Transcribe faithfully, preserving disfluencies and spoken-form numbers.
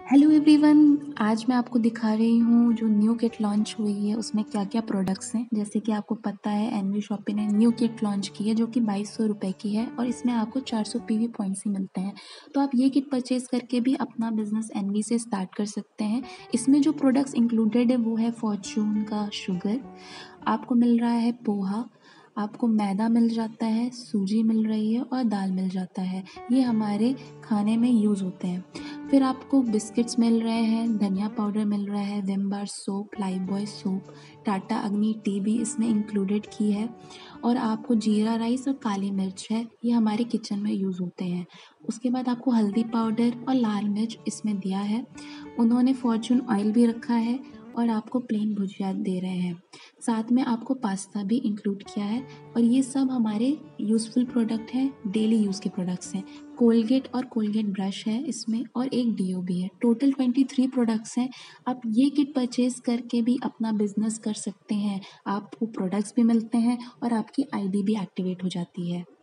Hello everyone. आज मैं आपको दिखा रही हूँ जो न्यू किट लॉन्च हुई है उसमें क्या क्या प्रोडक्ट्स हैं। जैसे कि आपको पता है एनवी शॉपी ने न्यू किट लॉन्च की है जो कि बाईस सौ रुपये की है और इसमें आपको चार सौ पीवी पॉइंट्स ही मिलते हैं। तो आप ये किट परचेज करके भी अपना बिजनेस एनवी से स्टार्ट कर सकते हैं। इसमें जो प्रोडक्ट्स इंक्लूडेड है वो है फॉर्चून का शुगर, आपको मिल रहा है पोहा, आपको मैदा मिल जाता है, सूजी मिल रही है और दाल मिल जाता है। ये हमारे खाने में यूज़ होते हैं। फिर आपको बिस्किट्स मिल रहे हैं, धनिया पाउडर मिल रहा है, Vim bar soap, Lifebuoy soap, Tata Agni tea भी इसमें इंक्लूडेड की है और आपको जीरा राइस और काली मिर्च है, ये हमारे किचन में यूज़ होते हैं। उसके बाद आपको हल्दी पाउडर और लाल मिर्च इसमें दिया है। उन्होंने फॉर्चून ऑयल भी रखा है और आपको प्लेन भुजिया दे रहे हैं। साथ में आपको पास्ता भी इंक्लूड किया है और ये सब हमारे यूज़फुल प्रोडक्ट हैं, डेली यूज़ के प्रोडक्ट्स हैं। कोलगेट और कोलगेट ब्रश है इसमें और एक डीओ भी है। टोटल तेईस प्रोडक्ट्स हैं। आप ये किट परचेज़ करके भी अपना बिजनेस कर सकते हैं। आपको प्रोडक्ट्स भी मिलते हैं और आपकी आईडी भी एक्टिवेट हो जाती है।